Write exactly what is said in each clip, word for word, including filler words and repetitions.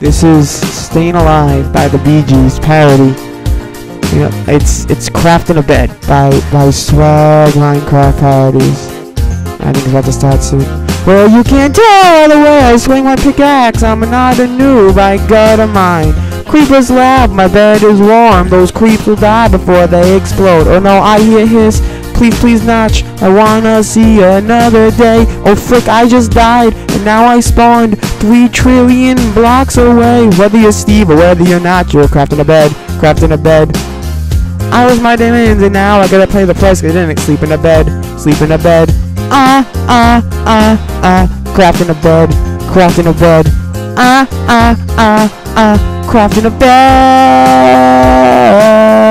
This is Staying Alive by the Bee Gees parody. You know, it's it's Crafting a Bed by by SwagMinecraftParodiez. I think it's about to start soon. Well, you can't tell the way I swing my pickaxe. I'm not a noob, I got a mind. Creepers laugh, my bed is warm. Those creeps will die before they explode. Oh no, I hear hiss. Please, please notch. I wanna see another day. Oh frick, I just died, and now I spawned three trillion blocks away. Whether you're Steve or whether you're not, you're crafting a bed, crafting a bed. I was my demons, and now I gotta pay the price. I didn't sleep in a bed, sleep in a bed. Ah, ah, ah, ah, crafting a bed, crafting a bed. Ah, ah, ah, ah, crafting a bed.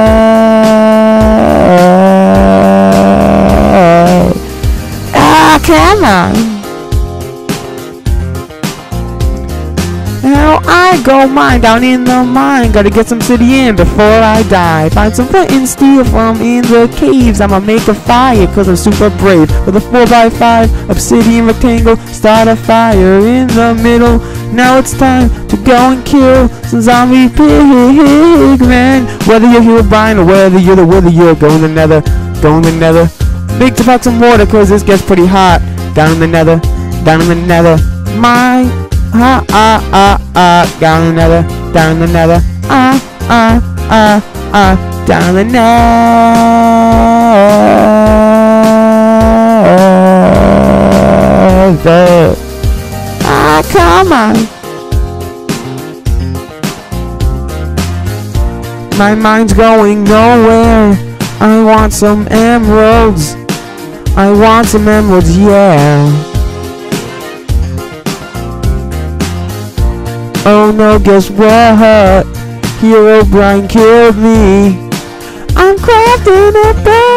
Ah, come on. Now I go mine down in the mine. Gotta get some sTayin before I die. Find some flint and steel from in the caves. I'ma make a fire cause I'm super brave. With a four by five obsidian rectangle, start a fire in the middle. Now it's time to go and kill some zombie pigmen. Whether you're Herobrine or whether you're the whether you're going the nether, going the nether. Big to pack some water cause this gets pretty hot. Down in the nether, down in the nether. My ah ah ah ah, down in the nether, down in the nether. Ah ah ah ah, down in the nether. Ah, come on. My mind's going nowhere. I want some emeralds. I want some emeralds, yeah. Oh no, guess what? Herobrine killed me. I'm crafting a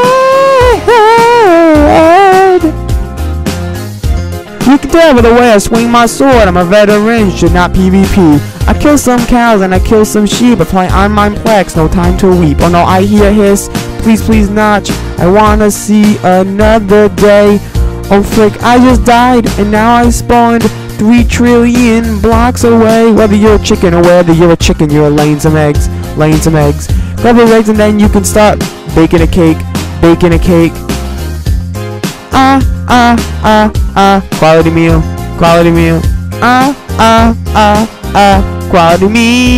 bed. You can tell by the way I swing my sword, I'm a veteran, should not PvP. I kill some cows and I kill some sheep, I play on Mineplex, no time to weep. Oh no, I hear hiss, please please notch, I wanna see another day. Oh frick, I just died, and now I spawned three trillion blocks away. Whether you're a chicken or whether you're a chicken, you're laying some eggs, laying some eggs. Grab the eggs and then you can start baking a cake, baking a cake. Ah, ah, ah, ah, quality meal, quality meal. Ah, ah, ah, ah, quality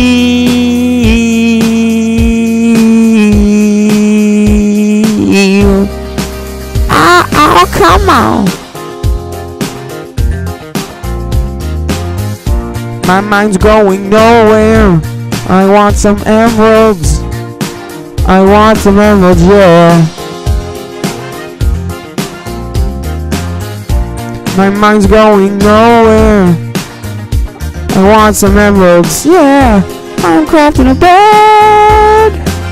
meal. Ah, oh, come on. My mind's going nowhere. I want some emeralds. I want some emeralds, yeah. My mind's going nowhere. I want some emeralds, yeah. I'm crafting a bed.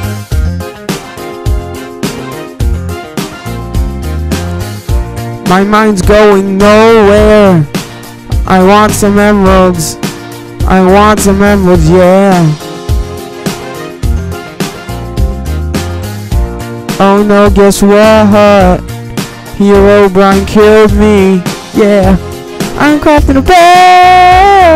My mind's going nowhere. I want some emeralds. I want some emeralds, yeah. Oh no, guess what? Herobrine killed me. Yeah, I'm crafting a bed.